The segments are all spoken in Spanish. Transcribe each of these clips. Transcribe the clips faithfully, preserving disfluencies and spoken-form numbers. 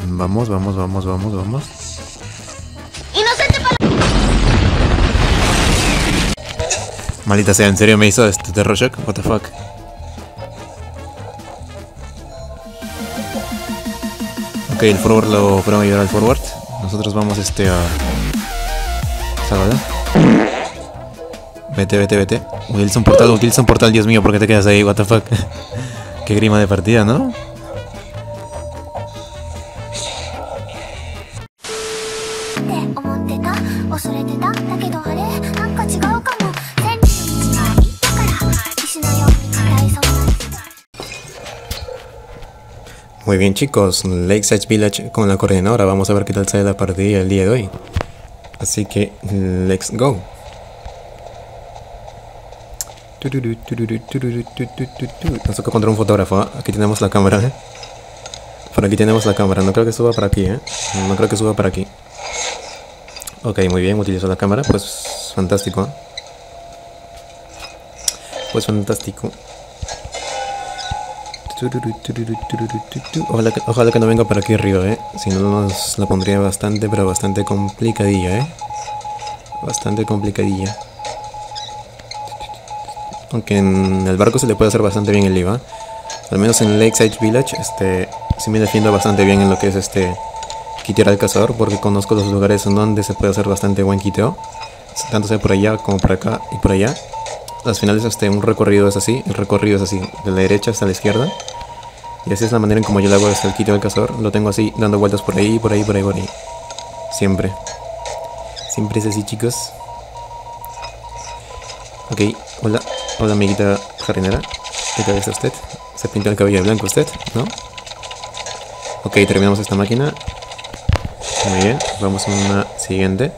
Vamos, vamos, vamos, vamos, vamos. Maldita sea, ¿en serio me hizo este Terror Shock? What the fuck. Ok, el forward lo fueron a ayudar al forward. Nosotros vamos este a... Salvada. Vete, vete, vete. Utiliza un portal, utiliza un portal, Dios mío, ¿por qué te quedas ahí? What the fuck. Qué grima de partida, ¿no? Muy bien, chicos, Lakeside Village con la coordinadora. Vamos a ver qué tal sale la partida el día de hoy. Así que, let's go. Nos toca contra un fotógrafo, ¿eh? Aquí tenemos la cámara, ¿eh? Por aquí tenemos la cámara, no creo que suba para aquí, ¿eh? No creo que suba para aquí. Ok, muy bien, utilizo la cámara, pues fantástico, ¿eh? Pues fantástico. Ojalá que, ojalá que no venga por aquí arriba, ¿eh? Si no nos la pondría bastante, pero bastante complicadilla, ¿eh? Bastante complicadilla. Aunque en el barco se le puede hacer bastante bien el I V A. Al menos en Lakeside Village, este... sí me defiendo bastante bien en lo que es este... quitear al cazador, porque conozco los lugares en donde se puede hacer bastante buen quiteo. Tanto sea por allá como por acá y por allá. Las finales este, un recorrido es así, el recorrido es así, de la derecha hasta la izquierda. Y así es la manera en como yo le hago hasta el quiteo del cazador. Lo tengo así, dando vueltas por ahí, por ahí, por ahí, por ahí. Siempre. Siempre es así, chicos. Ok, hola, hola amiguita jardinera. ¿Qué tal está usted? ¿Se pintó el cabello de blanco usted? ¿No? Ok, terminamos esta máquina. Muy bien, vamos a una siguiente.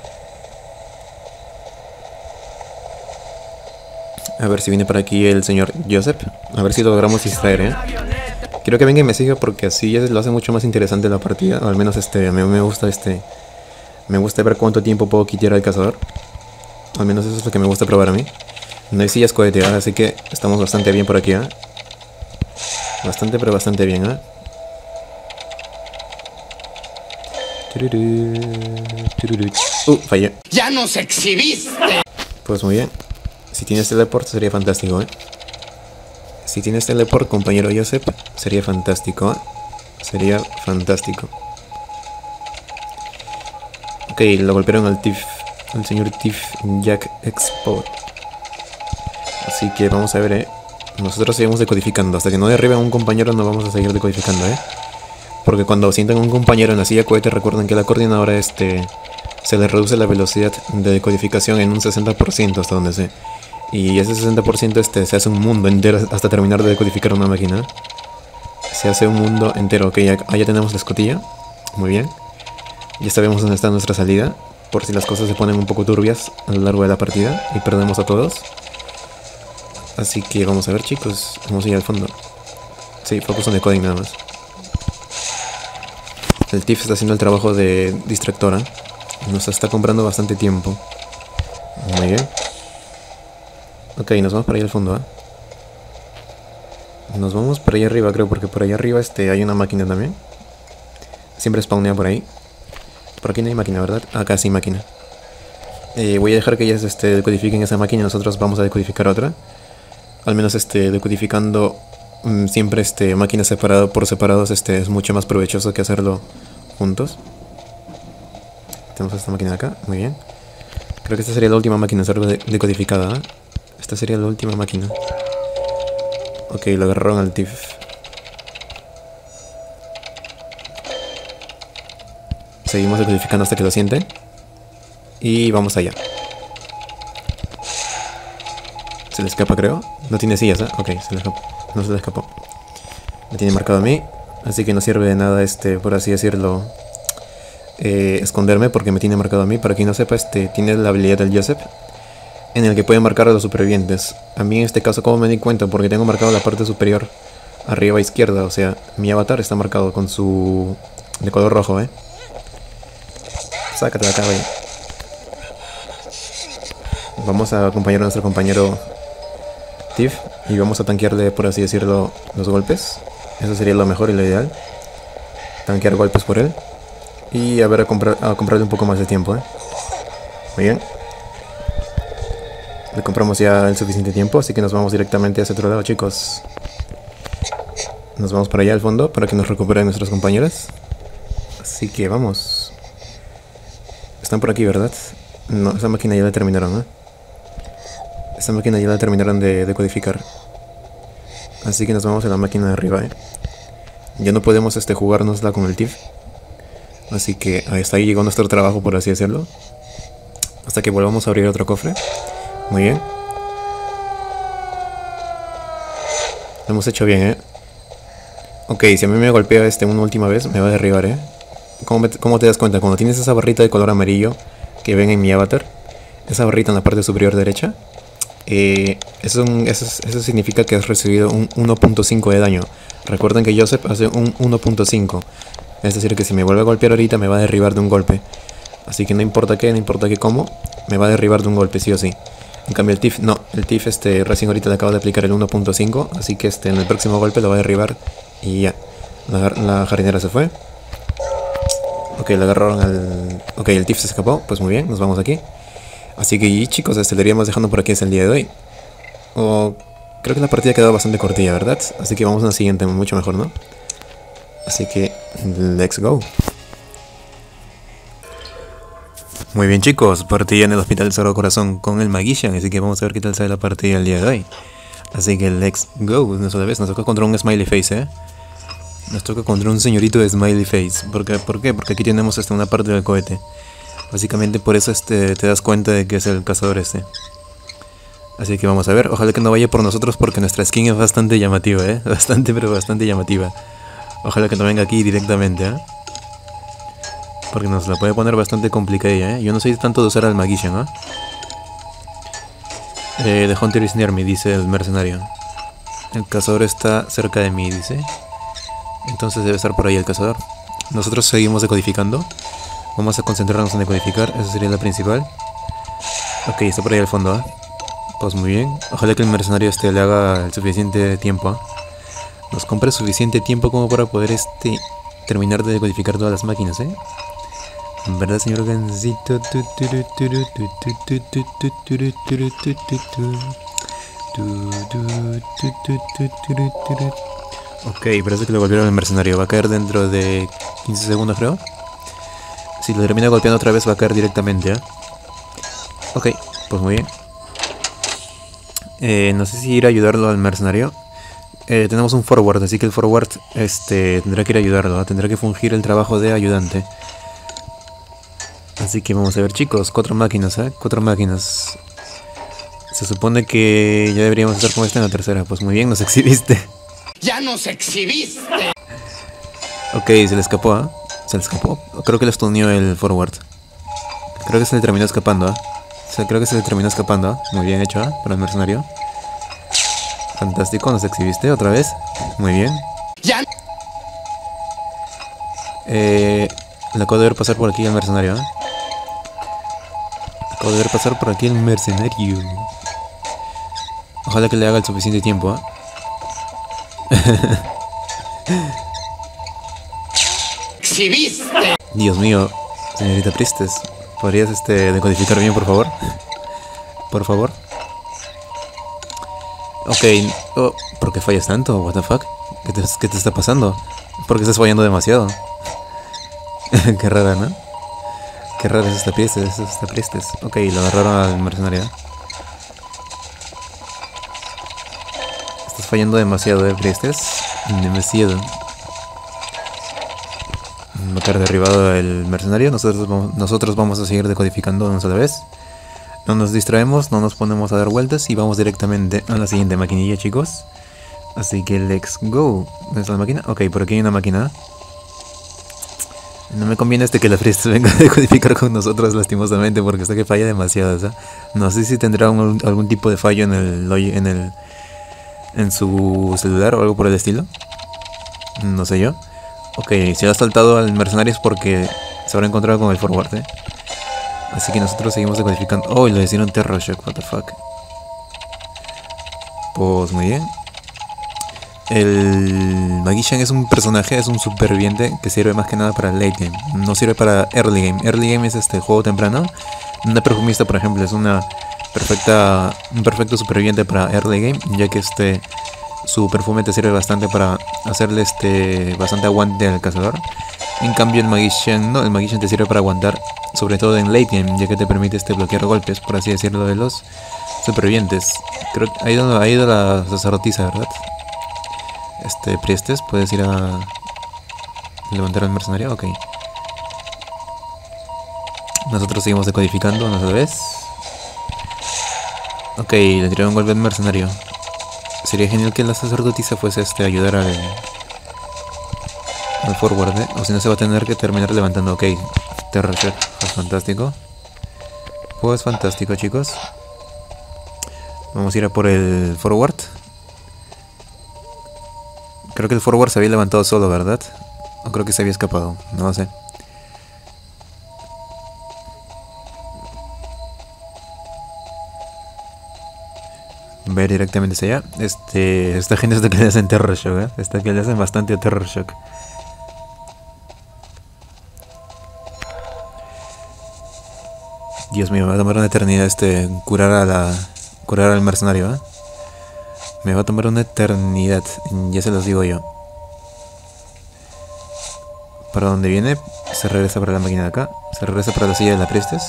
A ver si viene por aquí el señor Joseph. A ver si logramos distraer, ¿eh? Quiero que venga y me siga porque así ya lo hace mucho más interesante la partida. O al menos este, a mí me gusta este... Me gusta ver cuánto tiempo puedo quitar al cazador. Al menos eso es lo que me gusta probar a mí. No hay sillas coheteadas, así que estamos bastante bien por aquí, ¿eh? Bastante, pero bastante bien, ¿eh? Uh, fallé. ¡Ya nos exhibiste! Pues muy bien. Si tienes teleport sería fantástico, ¿eh? Si tienes teleport, compañero Joseph, sería fantástico, ¿eh? Sería fantástico. Ok, lo golpearon al Tiff, al señor Tiff Jack Expo. Así que vamos a ver, ¿eh? Nosotros seguimos decodificando. Hasta que no derriben a un compañero no vamos a seguir decodificando, ¿eh? Porque cuando sientan a un compañero en la silla cohete, recuerden que la coordinadora este, se le reduce la velocidad de decodificación en un sesenta por ciento hasta donde sé. Y ese sesenta por ciento este, se hace un mundo entero hasta terminar de decodificar una máquina. Se hace un mundo entero. Ok, ya, ya tenemos la escotilla. Muy bien. Ya sabemos dónde está nuestra salida. Por si las cosas se ponen un poco turbias a lo largo de la partida y perdemos a todos. Así que vamos a ver, chicos. Vamos a ir al fondo. Sí, focus on decoding nada más. El Tiff está haciendo el trabajo de distractora. Nos está comprando bastante tiempo. Muy bien. Ok, nos vamos para ahí al fondo, ¿eh? Nos vamos para allá arriba, creo, porque por allá arriba este, hay una máquina también. Siempre spawnea por ahí. Por aquí no hay máquina, ¿verdad? Acá sí hay máquina. Eh, voy a dejar que ellas este, decodifiquen esa máquina y nosotros vamos a decodificar otra. Al menos este, decodificando mmm, siempre este, máquinas separado por separados este, es mucho más provechoso que hacerlo juntos. Tenemos esta máquina de acá, muy bien. Creo que esta sería la última máquina en ser decodificada, ¿eh? Esta sería la última máquina. Ok, lo agarraron al Tiff. Seguimos decodificando hasta que lo siente. Y vamos allá. Se le escapa, creo. No tiene sillas, ¿eh? Ok, se le escapó. No se le escapó. Me tiene marcado a mí. Así que no sirve de nada, este, por así decirlo, eh, esconderme porque me tiene marcado a mí. Para quien no sepa, este, tiene la habilidad del Joseph, en el que puede marcar a los supervivientes. A mí en este caso, ¿cómo me di cuenta? Porque tengo marcado la parte superior arriba a izquierda. O sea, mi avatar está marcado con su... de color rojo, ¿eh? Sácate de acá, güey. Vamos a acompañar a nuestro compañero Tiff y vamos a tanquearle, por así decirlo, los golpes. Eso sería lo mejor y lo ideal. tanquear golpes por él. Y a ver, a, comprar, a comprarle un poco más de tiempo, ¿eh? Muy bien. Le compramos ya el suficiente tiempo, así que nos vamos directamente hacia otro lado, chicos. Nos vamos para allá al fondo para que nos recuperen nuestros compañeros. Así que vamos. Están por aquí, ¿verdad? No, esa máquina ya la terminaron, ¿eh? Esa máquina ya la terminaron de, de codificar. Así que nos vamos a la máquina de arriba, ¿eh? Ya no podemos este, jugárnosla con el T I F. Así que hasta ahí llegó nuestro trabajo, por así decirlo. Hasta que volvamos a abrir otro cofre. Muy bien. Lo hemos hecho bien, ¿eh? Ok, si a mí me golpea este una última vez, me va a derribar, ¿eh? ¿Cómo, me, ¿Cómo te das cuenta? Cuando tienes esa barrita de color amarillo que ven en mi avatar, esa barrita en la parte superior derecha, eh, eso, eso, eso significa que has recibido un uno punto cinco de daño. Recuerden que Joseph hace un uno punto cinco. Es decir, que si me vuelve a golpear ahorita, me va a derribar de un golpe. Así que no importa qué, no importa qué cómo, me va a derribar de un golpe, sí o sí. En cambio el T I F, no, el T I F este, recién ahorita le acabo de aplicar el uno punto cinco, así que este, en el próximo golpe lo va a derribar y ya. La, la jardinera se fue. Ok, le agarraron al... Ok, el T I F se escapó, pues muy bien, nos vamos aquí. Así que chicos, este, le iríamos dejando por aquí hasta el día de hoy. O... Creo que la partida ha quedado bastante cortilla, ¿verdad? Así que vamos a la siguiente, mucho mejor, ¿no? Así que, let's go. Muy bien chicos, partida en el Hospital Sagrado Corazón con el Magician, así que vamos a ver qué tal sale la partida el día de hoy. Así que let's go, una sola vez, nos toca contra un Smiley Face, eh. Nos toca contra un señorito de Smiley Face. ¿Por qué? ¿Por qué? Porque aquí tenemos este, una parte del cohete. Básicamente por eso este, te das cuenta de que es el cazador este. Así que vamos a ver, ojalá que no vaya por nosotros porque nuestra skin es bastante llamativa, eh. Bastante pero bastante llamativa. Ojalá que no venga aquí directamente, eh. Porque nos la puede poner bastante complicada, ¿eh? Yo no soy tanto de usar al Magician, ¿eh? eh The Hunter is near me, dice el mercenario. El cazador está cerca de mí, dice. Entonces debe estar por ahí el cazador. Nosotros seguimos decodificando. Vamos a concentrarnos en decodificar, esa sería la principal. Ok, está por ahí al fondo, ¿eh? Pues muy bien. Ojalá que el mercenario este le haga el suficiente tiempo, ¿eh? Nos compre suficiente tiempo como para poder este terminar de decodificar todas las máquinas, ¿eh? ¿Verdad, señor Gansito? Ok, parece que lo golpearon el mercenario. Va a caer dentro de quince segundos, creo. Si lo termina golpeando otra vez, va a caer directamente, ¿eh? Ok, pues muy bien. Eh, no sé si ir a ayudarlo al mercenario. Eh, tenemos un forward, así que el forward este, tendrá que ir a ayudarlo, ¿eh? Tendrá que fungir el trabajo de ayudante. Así que vamos a ver chicos, cuatro máquinas, ¿eh? Cuatro máquinas. Se supone que ya deberíamos estar con esta en la tercera. Pues muy bien, nos exhibiste. ¡Ya nos exhibiste! Ok, se le escapó, ¿eh? Se le escapó. Creo que le stuneó el forward. Creo que se le terminó escapando, ¿eh? O sea, creo que se le terminó escapando, ¿eh? Muy bien hecho, ¿eh? Para el mercenario. Fantástico, nos exhibiste otra vez. Muy bien. ¡Ya! Eh... Le acabo de ver pasar por aquí el mercenario, ¿eh? Acabo de ver pasar por aquí el mercenario. Ojalá que le haga el suficiente tiempo, ¿eh? ¡Exhibiste! Dios mío, señorita Priestess, ¿podrías este, decodificar bien, por favor? Por favor. Ok, oh, ¿por qué fallas tanto? What the fuck? ¿Qué te, qué te está pasando? ¿Por qué estás fallando demasiado? Qué rara, ¿no? Qué rara es esta pieza, es esta Priestess. Ok, lo agarraron al mercenario. Estás fallando demasiado, ¿eh, Priestess? Demasiado. Va a caer derribado el mercenario. Nosotros vamos, nosotros vamos a seguir decodificando una sola vez. No nos distraemos, no nos ponemos a dar vueltas y vamos directamente a la siguiente maquinilla, chicos. Así que let's go. ¿Dónde está la máquina? Ok, por aquí hay una máquina. No me conviene este que la Priestess venga a decodificar con nosotros lastimosamente porque está que falla demasiado, ¿sabes? No sé si tendrá un, algún tipo de fallo en el, en el en su celular o algo por el estilo. No sé yo. Ok, si ha saltado al mercenario es porque se habrá encontrado con el forward, ¿eh? Así que nosotros seguimos decodificando. Oh, y le hicieron Terror Shock, what the fuck. Pues muy bien. El Magician es un personaje, es un superviviente que sirve más que nada para el late game. No sirve para early game. Early game es este juego temprano. Una perfumista, por ejemplo, es una perfecta, un perfecto superviviente para early game, ya que este su perfume te sirve bastante para hacerle este bastante aguante al cazador. En cambio el Magician no, el Magician te sirve para aguantar, sobre todo en late game, ya que te permite este bloquear golpes, por así decirlo, de los supervivientes. Creo que ha ido, ha ido la sacerdotisa, ¿verdad? Este, Priestes, puedes ir a levantar al mercenario, ok. Nosotros seguimos decodificando una sola vez. Ok, le tiré un golpe al mercenario. Sería genial que la sacerdotisa fuese este a ayudar al, al forward, ¿eh? O si no se va a tener que terminar levantando, ok. Terror check, pues fantástico. Pues fantástico, chicos. Vamos a ir a por el forward. Creo que el forward se había levantado solo, ¿verdad? O creo que se había escapado, no lo sé. Ver directamente hacia allá. Este, esta gente está que le hacen Terror Shock, ¿eh? Esta que le hacen bastante Terror Shock. Dios mío, me va a tomar una eternidad este curar a la curar al mercenario, ¿eh? Me va a tomar una eternidad, ya se los digo yo. ¿Para dónde viene? Se regresa para la máquina de acá. Se regresa para la silla de la Priestess.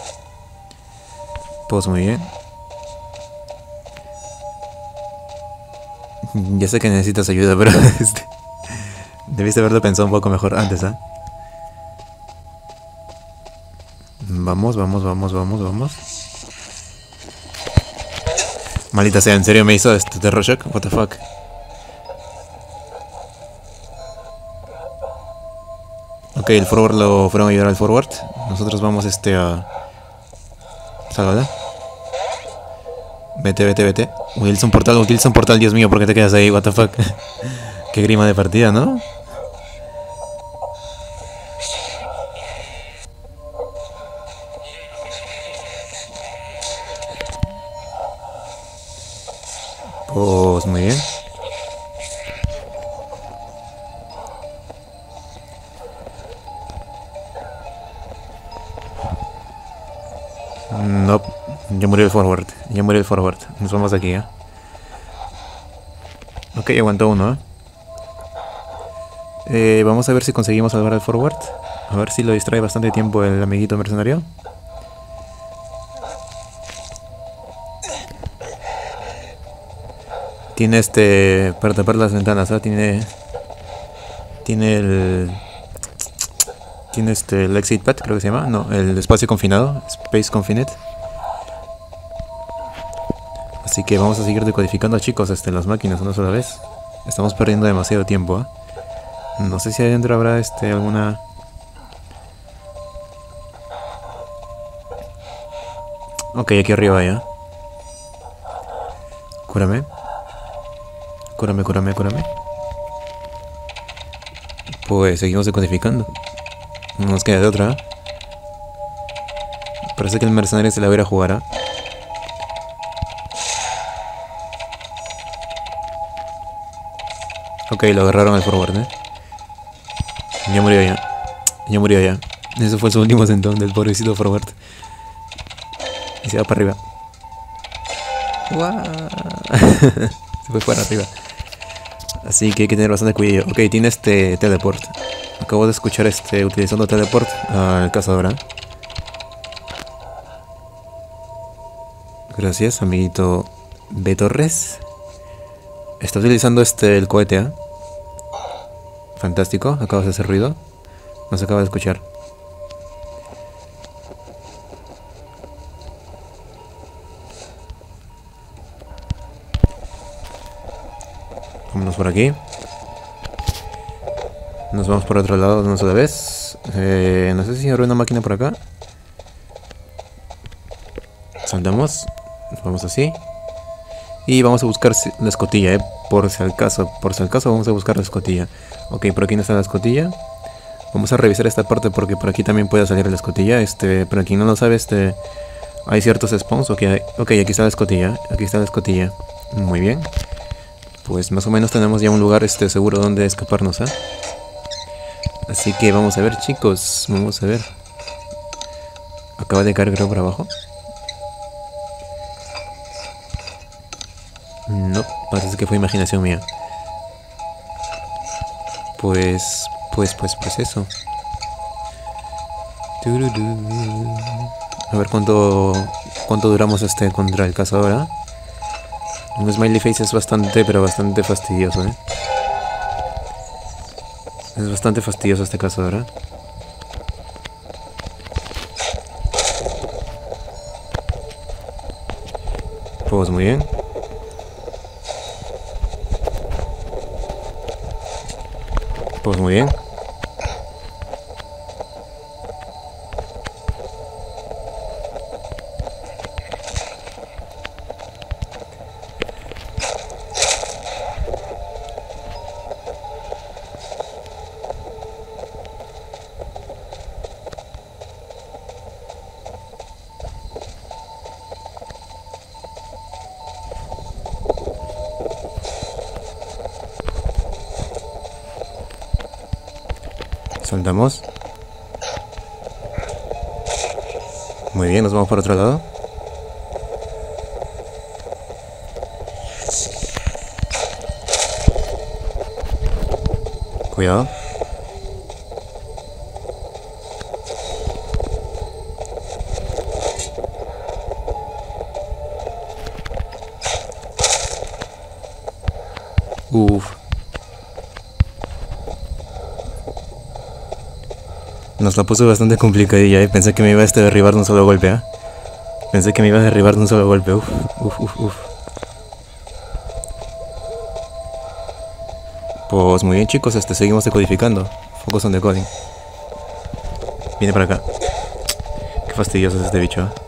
Pues muy bien. Ya sé que necesitas ayuda, pero este, debiste haberlo pensado un poco mejor antes, ¿ah? ¿eh? Vamos, vamos, vamos, vamos, vamos. Maldita sea, ¿en serio me hizo este Terror Shock? What the fuck. Ok, el forward lo fueron a ayudar al forward. Nosotros vamos este a... Sálvala. Vete, vete, vete. Utiliza un portal, utiliza un portal, Dios mío, ¿por qué te quedas ahí? What the fuck. Qué grima de partida, ¿no? Pues muy bien. No, ya murió el forward. Ya murió el forward. Nos vamos aquí, ¿eh? Ok, aguantó uno, ¿eh? Eh, vamos a ver si conseguimos salvar al forward. A ver si lo distrae bastante tiempo el amiguito mercenario. Tiene este... para tapar las ventanas, ¿eh? Tiene... Tiene el... Tiene este... el exit pad, creo que se llama. No, el espacio confinado. Space confined. Así que vamos a seguir decodificando, chicos, este, las máquinas una sola vez. Estamos perdiendo demasiado tiempo, ¿eh? No sé si adentro habrá este alguna... Ok, aquí arriba ya. Cúrame. Cúrame, cúrame, cúrame. Pues seguimos decodificando. No nos queda de otra, ¿eh? Parece que el mercenario se la va a ir a jugar, ¿eh? Ok, lo agarraron al forward, ¿eh? Ya murió ya. Ya murió ya. Ese fue su último sentón del pobrecito forward. Y se va para arriba. Se fue para arriba. Así que hay que tener bastante cuidado. Ok, tiene este teleport. Acabo de escuchar este utilizando teleport al cazador. Gracias, amiguito B. Torres. Está utilizando este el cohete, ¿eh? Fantástico, acabas de hacer ruido. Nos acaba de escuchar. Vámonos por aquí. Nos vamos por otro lado de una sola vez. Eh, no sé si habrá una máquina por acá. Saltamos. Vamos así. Y vamos a buscar la escotilla, eh, por si al caso, por si al caso vamos a buscar la escotilla. Ok, por aquí no está la escotilla. Vamos a revisar esta parte porque por aquí también puede salir la escotilla. Este, para quien no lo sabe, este, hay ciertos spawns. Ok, hay, ok, aquí está la escotilla, aquí está la escotilla. Muy bien. Pues más o menos tenemos ya un lugar este seguro donde escaparnos, ¿eh? Así que vamos a ver, chicos, vamos a ver. Acaba de caer, creo, por abajo. No, parece que fue imaginación mía. Pues, pues, pues, pues eso. A ver cuánto, cuánto duramos este contra el cazador, ¿eh? Un smiley face es bastante, pero bastante fastidioso, ¿eh? Es bastante fastidioso este cazador, ¿eh? Pues muy bien. Pues muy bien. Saltamos. Muy bien, nos vamos por otro lado. Cuidado. Uf. Nos la puso bastante complicadilla, ¿eh? Pensé que me iba a este derribar de un solo golpe, ¿eh? Pensé que me iba a derribar de un solo golpe, uf, uf, uf, uf. Pues muy bien, chicos, este, seguimos decodificando. Focus on decoding. Viene para acá. Qué fastidioso es este bicho, ¿eh?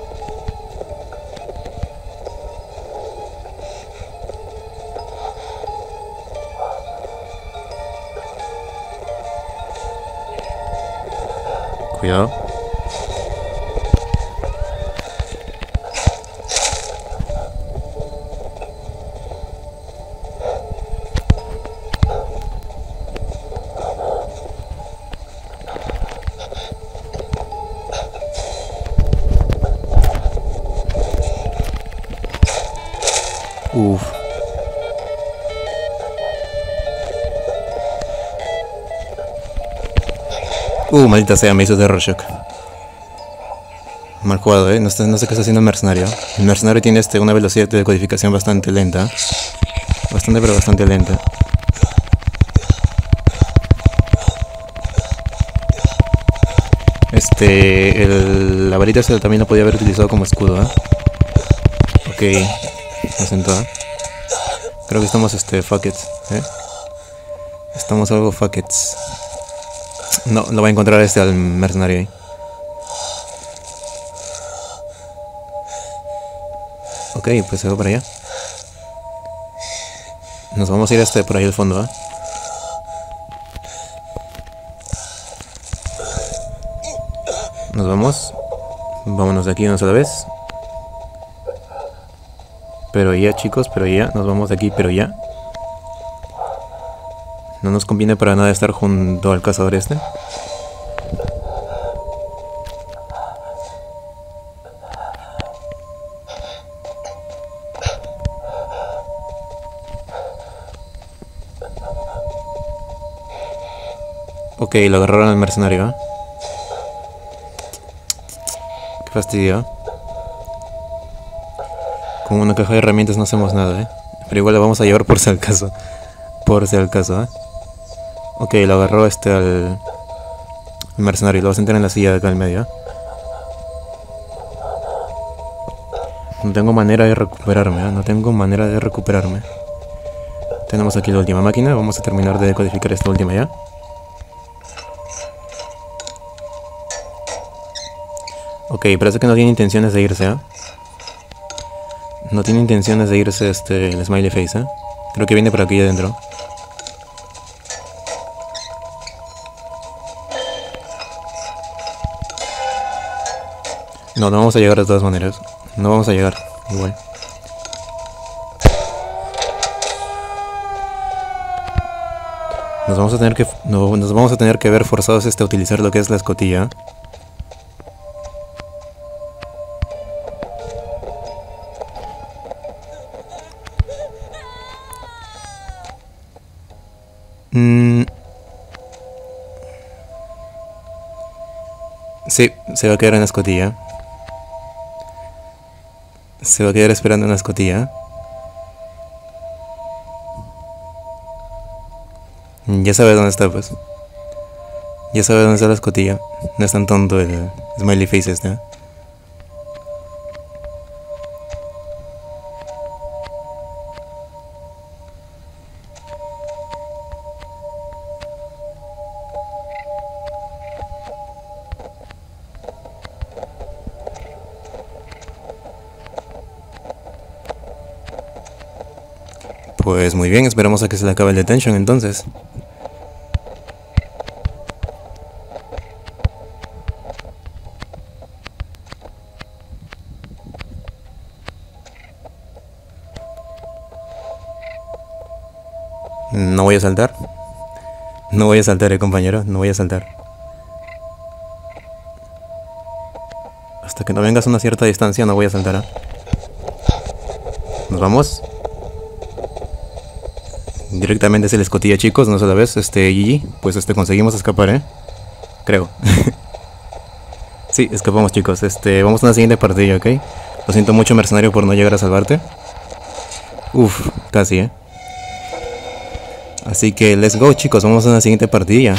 Cuidado. Uf. Uh, maldita sea, me hizo Terror Shock. Mal jugado, eh. No sé, no sé qué está haciendo el mercenario. El mercenario tiene este, una velocidad de decodificación bastante lenta. Bastante, pero bastante lenta. Este. El, la varita se también lo podía haber utilizado como escudo, ¿eh? Ok. Me sentó. Creo que estamos, este, fuckets, ¿eh? Estamos algo fuckets. No, lo va a encontrar este al mercenario ahí. Ok, pues se va para allá. Nos vamos a ir este por ahí al fondo, ¿eh? Nos vamos. Vámonos de aquí una sola vez. Pero ya, chicos, pero ya. Nos vamos de aquí, pero ya. No nos conviene para nada estar junto al cazador este. Ok, lo agarraron al mercenario, ¿eh? Qué fastidio. Con una caja de herramientas no hacemos nada, ¿eh? Pero igual lo vamos a llevar por si al caso. Por si al caso, ¿eh? Ok, lo agarró este al... el mercenario. Lo va a sentar en la silla de acá en medio, ¿eh? No tengo manera de recuperarme, ¿eh? No tengo manera de recuperarme. Tenemos aquí la última máquina. Vamos a terminar de decodificar esta última ya. Ok, parece que no tiene intenciones de irse, ¿eh? No tiene intenciones de irse este, el smiley face, ¿eh? Creo que viene por aquí adentro. No, no vamos a llegar de todas maneras. No vamos a llegar, igual. Nos vamos a tener que no, nos vamos a tener que ver forzados este a utilizar lo que es la escotilla. Mm. Sí, se va a quedar en la escotilla. Se va a quedar esperando en la escotilla. Ya sabe dónde está, pues. Ya sabe dónde está la escotilla. No es tan tonto el smiley face este. Pues muy bien, esperamos a que se le acabe el detention entonces. No voy a saltar. No voy a saltar, eh, compañero. No voy a saltar. Hasta que no vengas a una cierta distancia, no voy a saltar. ¿eh? ¿Nos vamos? Directamente es el escotilla, chicos. No sola vez. Este, G G. Pues este, conseguimos escapar, ¿eh? Creo. Sí, escapamos, chicos. Este, vamos a una siguiente partida, ¿ok? Lo siento mucho, mercenario, por no llegar a salvarte. Uf, casi, ¿eh? Así que let's go, chicos, vamos a la siguiente partida.